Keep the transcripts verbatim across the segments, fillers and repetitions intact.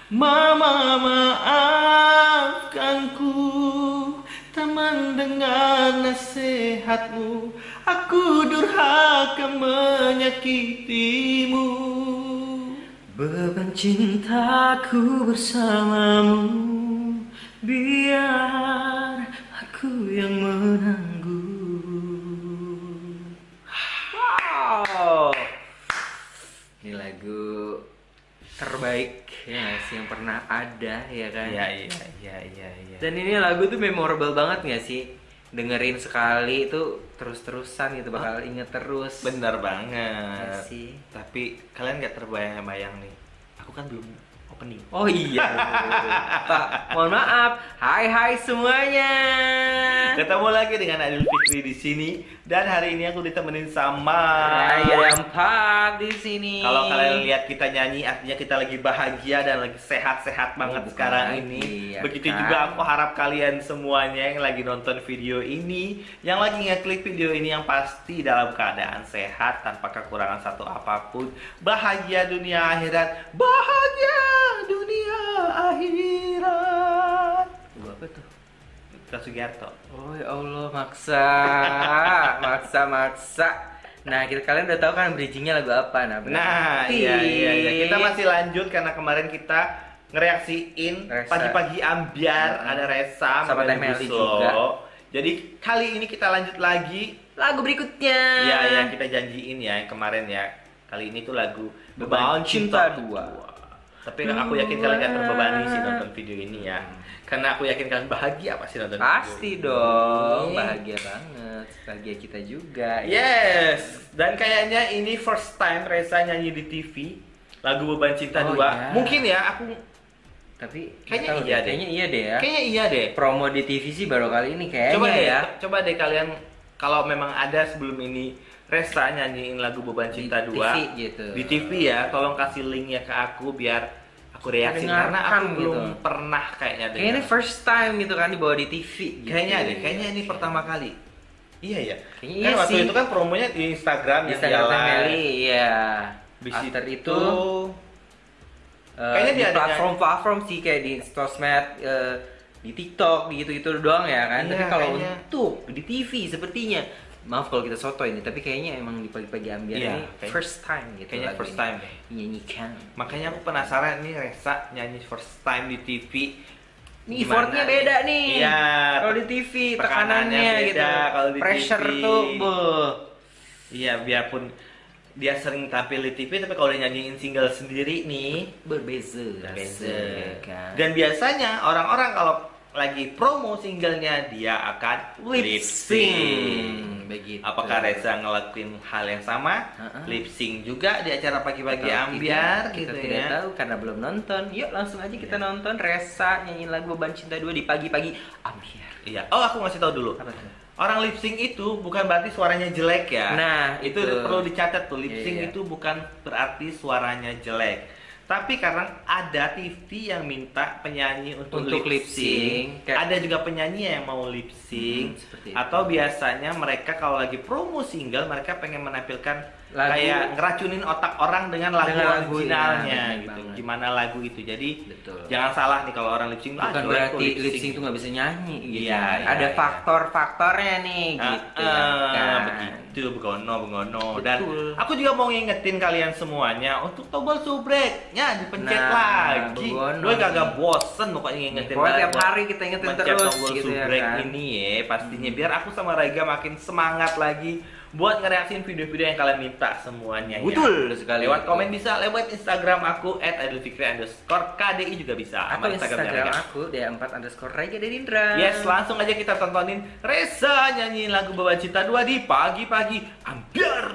Mama maafkanku, tak mendengar nasihatmu. Aku durhaka menyakitimu. Beban cintaku bersamamu, biar aku yang menanggung. Wow, ini lagu terbaik ya nggak sih yang pernah ada ya kan? Iya iya iya iya iya. Dan ini lagu tuh memorable banget nggak sih? Dengerin sekali itu terus-terusan gitu, bakal inget terus. Bener Nggak banget. sih? Tapi kalian gak terbayang-bayang nih. Aku kan belum opening. Oh iya, Pak, mohon maaf. Hai hai semuanya. Ketemu lagi dengan Adil Fikri di sini dan hari ini aku ditemenin sama Raya Empat di sini. Kalau kalian lihat kita nyanyi artinya kita lagi bahagia dan lagi sehat-sehat banget bukan sekarang lagi, ini. ya Begitu kan? juga aku harap kalian semuanya yang lagi nonton video ini, yang lagi ngeklik video ini yang pasti dalam keadaan sehat tanpa kekurangan satu apapun. Bahagia dunia akhirat, bahagia dunia akhirat. Gua apa tuh? Kak Sugiarto. Oh ya Allah, maksa, maksa, maksa. Nah, kita kalian udah tahu kan bridgingnya lagu apa? Nah, Nah, berarti- iya, iya, iya. Kita masih lanjut karena kemarin kita ngereaksiin Resa. pagi-pagi ambiar, Hmm. ada Resa Sama Teh Meli Buslo. juga. Jadi kali ini kita lanjut lagi. lagu berikutnya. Iya, ya kita janjiin ya yang kemarin ya. Kali ini tuh lagu Beban Cinta Dua. Tapi aku yakin kalian gak terbebani sih nonton video ini ya. Karena aku yakin kalian bahagia pasti nonton Pasti video dong, ini. bahagia banget, bahagia kita juga. ya. Yes, dan kayaknya ini first time Resa nyanyi di T V lagu Beban Cinta Oh, dua. iya. Mungkin ya, aku Tapi Kayaknya nggak tahu iya deh, deh. kayaknya iya deh ya. kayaknya iya deh. Promo di T V sih baru kali ini kayaknya Coba deh, ya. coba deh kalian kalau memang ada sebelum ini Resa nyanyiin lagu Beban Cinta Di dua T V gitu. di T V ya, tolong kasih linknya ke aku biar aku reaksi Dengarkan karena aku gitu. belum pernah kayaknya dengar. Kayaknya ini first time gitu kan dibawa di T V. Gitu. Kayaknya deh, kayaknya ini pertama kali. Iya ya. Kayaknya Kan iya waktu sih. itu kan promonya di Instagram yang Instagram jalan. Meli, ya. Habis After itu, itu, eh, kayaknya di dia ada platform-platform sih kayak di sosmed, eh, di TikTok, di gitu-gitu doang ya kan. Iya, Tapi kalau kayaknya. untuk di T V sepertinya, maaf kalau kita soto ini, tapi kayaknya emang di pagi-pagi ambiar Iya, ini kayak- first time gitu. kayaknya lagu first ini. time deh. Menyanyikan. Makanya aku penasaran nih Resa nyanyi first time di T V. Ini Gimana effortnya nih? beda nih. Iya. Kalau di T V tekanannya tekanannya beda gitu. kalau di Pressure T V. tuh, beuh. Iya, biarpun dia sering tampil di T V, tapi kalau dia nyanyiin single sendiri nih berbeza, berbeza. rasanya, kan? Dan biasanya orang-orang kalau lagi promo singlenya dia akan lip sync. begitu. Apakah Reza ngelakuin hal yang sama? Uh-uh. Lip sync juga di acara pagi-pagi Atau ambiar tidak, kita gitu tidak ya. tahu karena belum nonton. Yuk langsung aja kita Iya. nonton Resa nyanyiin lagu Beban Cinta dua di pagi-pagi ambiar. Iya. Oh, aku ngasih tahu dulu. Apa tuh? Orang lip sync itu bukan berarti suaranya jelek ya. Nah, itu, itu. perlu dicatat tuh. Lip Iya, sync iya. itu bukan berarti suaranya jelek. Tapi karena ada T V yang minta penyanyi untuk, Untuk lip sync, kayak- ada juga penyanyi yang mau lip sync. Hmm, seperti itu. Atau biasanya mereka kalau lagi promo single mereka pengen menampilkan Lagu- kayak ngeracunin otak orang dengan lagu Dengan lagunya, originalnya bener gitu. banget. Gimana lagu itu. Jadi Betul. jangan salah nih kalau orang lip sync Bukan ah, jelek berarti kok lip sync itu nggak bisa nyanyi gitu. Iya, iya, Ada iya. faktor-faktornya nih Ah, gitu ah, kan. begitu begono begono dan Betul. aku juga mau ngingetin kalian semuanya untuk tombol subreknya dipencet Nah, lagi. begono Gue nih. kagak bosen pokoknya ngingetin Pokoknya kalian tiap buat hari kita ingetin pencet terus tombol gitu ya subrek kan. ini ya pastinya biar aku sama Raiga makin semangat lagi buat ngereaksin video-video yang kalian minta semuanya. Betul ya. sekali. Lewat komen bisa, lewat Instagram aku at adilfikri underscore kdi juga bisa. Atau Sama Instagram Raiga. aku D empat underscore Raiga Dedindra. Yes, langsung aja kita tontonin Reza nyanyiin lagu Beban Cinta dua di pagi-pagi ambiar.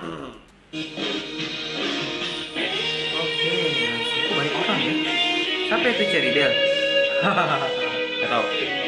Oke, langsung. Oh, banyak orang ya. Siapa itu Ceridel? Gak tau.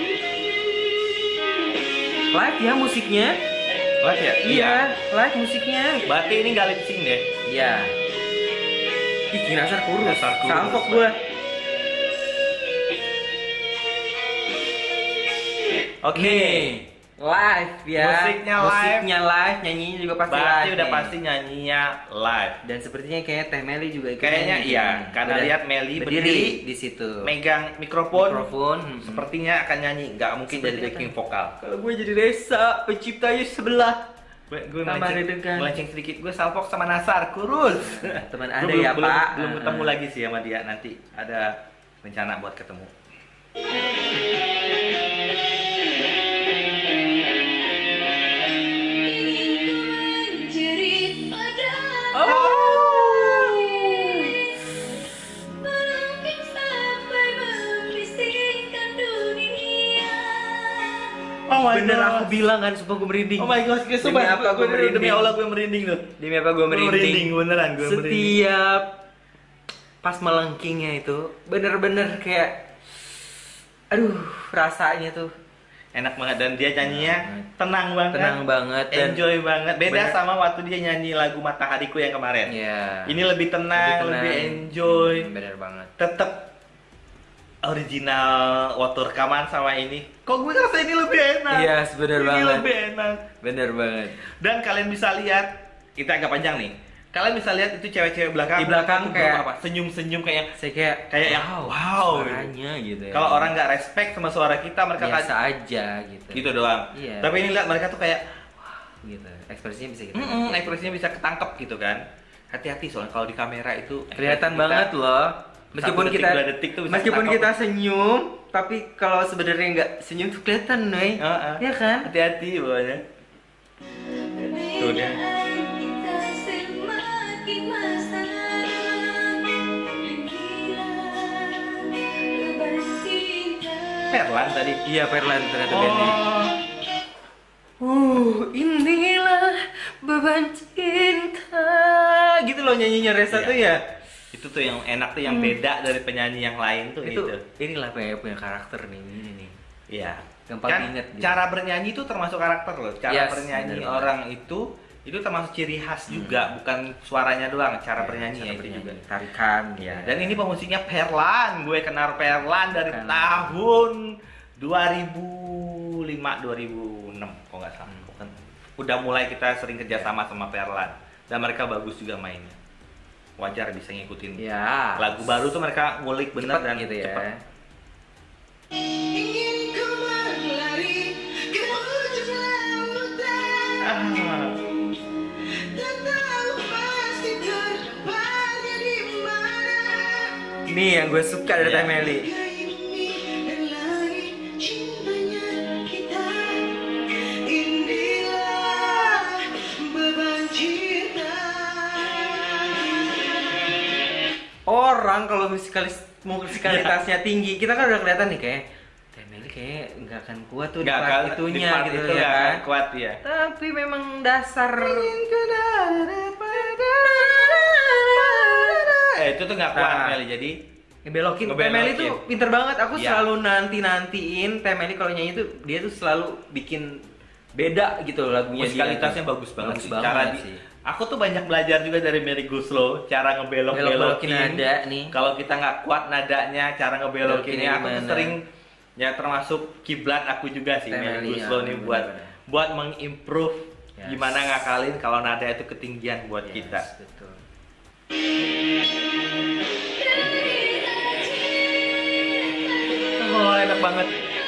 Live ya musiknya? Live ya? Iya, live musiknya. Berarti ini gak lip sync deh. Iya. Ih, kira dasar kurus. Dasar kurus, Salpok Pak. gua. Oke. Nih, live ya. Musiknya live. Musiknya live, nyanyinya juga pasti Berarti live. udah nih. pasti nyanyinya live. Dan sepertinya kayaknya Teh Meli juga ikut Kayaknya nyanyi iya, nih. karena Udah lihat Meli berdiri berdiri, di situ. megang mikrofon, Mikrofon. hmm. sepertinya akan nyanyi, nggak mungkin jadi Seperti backing apa? vokal. Kalau gue jadi Resa, penciptanya sebelah. Gue gue Tambah melenceng, deg-degan. melenceng sedikit, gue salpok sama Nasar, kurus. Teman Gue Anda belum, ya, belum, Pak. belum Ah. ketemu lagi sih sama dia, nanti ada rencana buat ketemu. Oh my Bener God. aku bilang kan, sumpah gue merinding. Oh my god, gue Demi apa gue merinding? Demi Allah gue merinding tuh. Demi apa gue Gue merinding? merinding, beneran gue merinding. Setiap pas melengkingnya itu bener-bener kayak, aduh rasanya tuh Enak banget dan dia nyanyinya Banget. tenang banget. tenang banget dan Enjoy banget. Beda Bener. sama waktu dia nyanyi lagu Matahariku yang kemarin. ya, Ini lebih tenang, lebih, tenang. enjoy. Hmm, bener banget. Tetap original waktu rekaman sama ini. Kok gue ngerasa ini lebih enak? Iya, bener ini banget. lebih enak. Bener banget. Dan kalian bisa lihat, kita agak panjang nih. Kalian bisa lihat itu cewek-cewek belakang. Di belakang itu kayak- apa? Senyum-senyum kayak Saya kayak Kayak yang, wow. suaranya gitu ya. kalau orang nggak respect sama suara kita, mereka biasa kan aja gitu. gitu doang. Iya. Tapi ini lihat mereka tuh kayak gitu. Ekspresinya bisa kita Mm-mm, ngerti. ekspresinya bisa ketangkep gitu kan. Hati-hati soalnya kalau di kamera itu Kelihatan ekspresi kita- banget loh. Meskipun Satu detik, kita dua detik tuh bisa meskipun ketangkep. kita senyum, tapi kalau sebenarnya nggak senyum tuh kelihatan, nih. Heeh. Iya kan? Hati-hati pokoknya. Tuh dia. Perlan tadi. Iya, Perlan ternyata Oh. bandnya. Uh, inilah beban cinta. Gitu loh nyanyinya Resa Iya. tuh ya. Itu tuh yang enak tuh yang Hmm. beda dari penyanyi yang lain tuh Itu gitu. inilah punya punya karakter nih ini nih. Iya. Gampang Kan diinget gitu. cara bernyanyi itu termasuk karakter loh. Cara Yes, bernyanyi bener banget. orang itu itu termasuk ciri khas juga, bukan suaranya doang, cara Ya, bernyanyi cara ya itu bernyanyi, juga. tarikan gitu. Ya, dan ini pemusiknya Perlan. Gue kenal Perlan dari Perlan. tahun dua ribu lima dua ribu enam kok nggak salah. Bukan. Udah mulai kita sering kerjasama sama Perlan dan mereka bagus juga mainnya. Wajar bisa ngikutin Ya. lagu baru tuh mereka ngulik bener Cepet dan gitu ya. cepet. Ingin ku berlari ke ujung lautan, Ah, tak tahu pasti terbangnya di mana. Ini yang gue suka dari Iya. Teh Meli. Ini dan langit cintanya kita. Inilah beban cinta. Orang kalau musikalis musikalitasnya tinggi, kita kan udah kelihatan nih kayak Teh Meli kayak nggak akan kuat tuh di nggak part akan itunya di part gitu itu ya nggak kan. akan kuat ya. Tapi memang dasar Eh itu tuh nggak kuat Nah. Meli, jadi ngebelokin. Teh Ngebelokin. Meli tuh pinter banget. Aku Iya. selalu nanti-nantiin Teh Meli kalau nyanyi tuh dia tuh selalu bikin beda gitu loh lagunya. musikalitasnya dia. bagus banget Bagus sih. banget Cara di, sih. aku tuh banyak belajar juga dari Mary Guslow, cara Belok-belokin ngebelok-belokin nada nih. Kalau kita nggak kuat nadanya, cara ngebelokinnya, Belokinnya aku tuh gimana? sering ya termasuk kiblat aku juga sih Teh Mary Meli, Guslow ya, nih bener-bener. buat buat mengimprove Yes. gimana ngakalin kalau nada itu ketinggian buat Yes, kita. betul. Oh enak banget.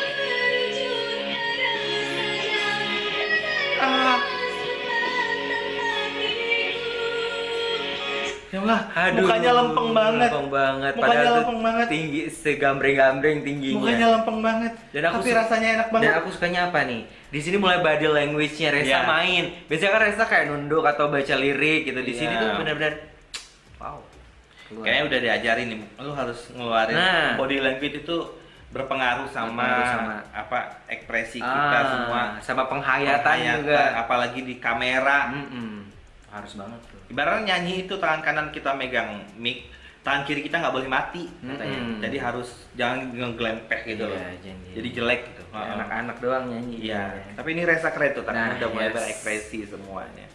Ah. Ya Allah, Aduh, mukanya lempeng banget. Lempeng banget. Mukanya Padahal tuh lempeng banget. Tinggi segambreng-gambreng tingginya. Mukanya lempeng banget. Dan aku Tapi su- rasanya enak banget. Dan aku sukanya apa nih? Di sini mulai body language-nya Resa Iya. main. Biasanya kan Resa kayak nunduk atau baca lirik gitu. Di sini Iya. tuh benar-benar wow. Keluar. Kayaknya udah diajarin nih, lu harus ngeluarin Nah. body language itu berpengaruh sama, Berpengaruh sama apa ekspresi kita Ah, semua, sama penghayatan, penghayatan, juga. apalagi di kamera. Mm-mm. Harus banget tuh. Ibaratnya nyanyi itu tangan kanan kita megang mic, tangan kiri kita nggak boleh mati katanya. Mm-mm. Jadi harus jangan ngeglempeh gitu loh. Iya, jangan Jadi gitu. jelek gitu. Kayak Heeh. anak-anak doang nyanyi. Iya, tapi ini Resa keren tuh, tapi Nah, udah mulai yes. berekspresi semuanya.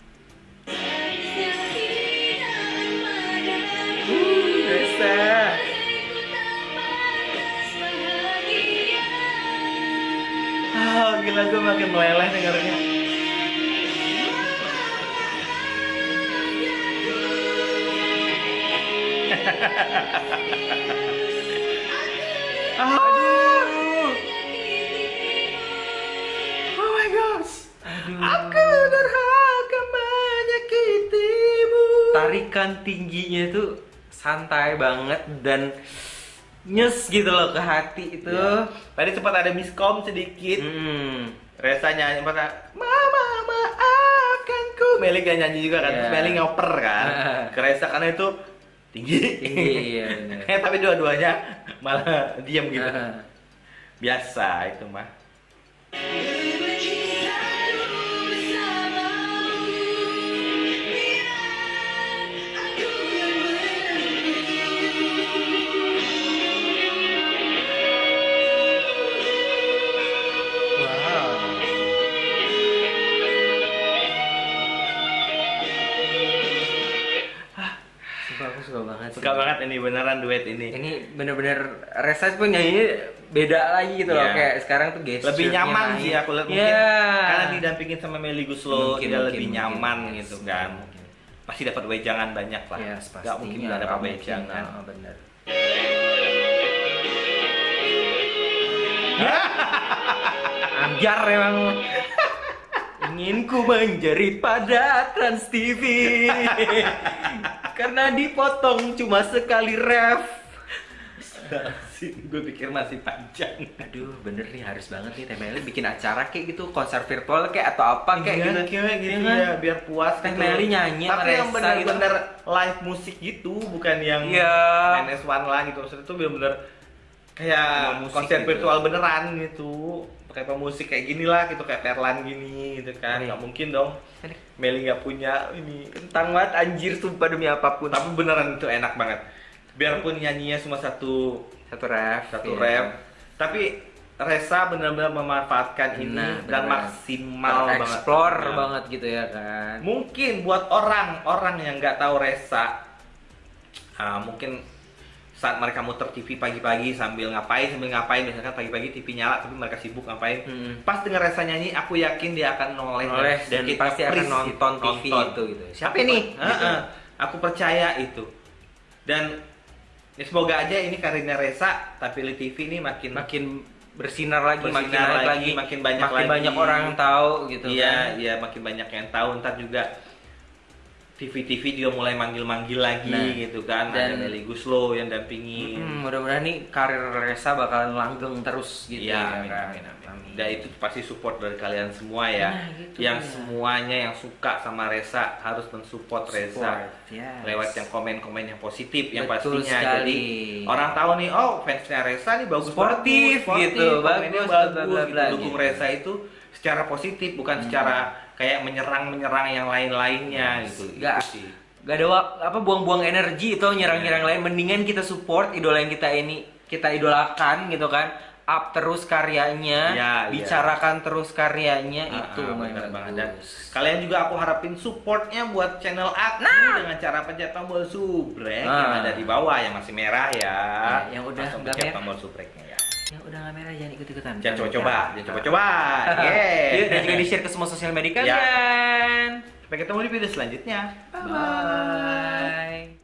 Resa. Ah, makin lagu makin meleleh dengarnya. Aduh. Oh my gosh. Aduh. Aku durhaka menyakitimu. Tarikan tingginya itu santai banget dan nyes gitu loh ke hati itu. Ya. Tadi sempat ada miskom sedikit. Hmm. Resa nyanyi pada Mama maafkanku. Meli gak nyanyi juga kan, Yeah. terus Meli ngoper kan. Ke Resa karena itu tinggi. Iya, bener. Eh, tapi dua-duanya malah diam gitu. Ah. Biasa itu mah. Wow. Suka, aku suka banget. sih. Suka banget ini beneran duet ini. Ini bener-bener Resa pun nyanyinya beda lagi gitu loh. Iya. Kayak sekarang tuh gesture Lebih nyaman sih aku lihat mungkin Iya. karena didampingin sama Meli Guslo Mungkin, dia mungkin, lebih mungkin. nyaman Yes, gitu mungkin, kan. mungkin. Pasti dapat wejangan banyak lah. Iya, Gak pastinya, mungkin gak dapat nggak mungkin, wejangan. ah, bener. Anjar emang. Ingin ku menjerit pada Trans T V karena dipotong cuma sekali ref. Sih, gue pikir masih panjang. Aduh, bener nih harus banget nih Teh Meli bikin acara kayak gitu, konser virtual kayak atau apa kayak Iya, gitu. kayak gitu Iya kan? ya, biar puas Teh gitu. Meli nyanyi tapi sama yang Resa benar-benar live musik gitu, bukan yang Iya. N S one lah gitu. Maksudnya itu benar-benar kayak Sama musik konser gitu. virtual beneran gitu. Pakai pemusik kayak gini lah gitu, kayak Perlan gini gitu kan. Nih. Nggak mungkin dong. Aduh, Meli nggak punya ini. kentang banget anjir sumpah demi apapun. Tapi beneran itu enak banget. Biarpun nyanyinya cuma satu Satu ref, satu iya. rap, tapi Resa benar-benar memanfaatkan ini Nah, dan bener. maksimal banget. Explore Nah, banget gitu ya kan. mungkin buat orang-orang yang nggak tahu Resa, ah, mungkin saat mereka muter T V pagi-pagi sambil ngapain sambil ngapain misalkan pagi-pagi T V nyala tapi mereka sibuk ngapain, Hmm. pas denger Resa nyanyi aku yakin dia akan noleh Noleh dan sedikit pasti akan nge-freeze nonton gitu, T V itu gitu. Siapa Aku ini? per- Heeh, aku percaya itu. Dan ya semoga aja ini karirnya Resa tapi di T V ini makin Makin bersinar lagi, makin Bersinar naik lagi, lagi, makin banyak makin lagi. banyak orang yang tahu gitu iya kan. iya makin banyak yang tahu. Ntar juga T V-T V juga mulai manggil-manggil lagi Nah, gitu kan. dan- Ada Meli Guslo yang dampingin. Hmm, mudah-mudahan nih karir Resa bakalan langgeng terus gitu Iya, ya amin, kan. amin, amin. Dan itu pasti support dari kalian semua ya. Nah, gitu yang ya. semuanya yang suka sama Resa harus mensupport Resa. Support, yes. Lewat yang komen-komen yang positif yang Betul pastinya. sekali. Jadi orang tahu nih, oh fansnya Resa nih bagus Sportif bagus, gitu, komennya bagus, bagus, bla, bla, gitu. bla, Dukung gitu. Resa itu secara positif bukan secara kayak menyerang-menyerang yang lain-lainnya gitu. Nggak. Itu sih. Gak ada wak- apa buang-buang energi itu nyerang-nyerang lain, mendingan kita support idola yang kita ini kita idolakan gitu kan, up terus karyanya, Ya, bicarakan terus karyanya Ah, itu ah, memang benar banget. Dan bagus. kalian juga aku harapin supportnya buat channel aku dengan cara pencet tombol subrek yang Nah. ada di bawah yang masih merah ya. Ya, yang udah langsung nggak pencet merah. tombol subreknya ya. Yang udah nggak merah jangan ikut-ikutan. Jangan coba-coba, jangan coba-coba. Yeay. Yeay. Dan juga di-share ke semua sosial media Ya. kalian. Sampai ketemu di video selanjutnya. Bye.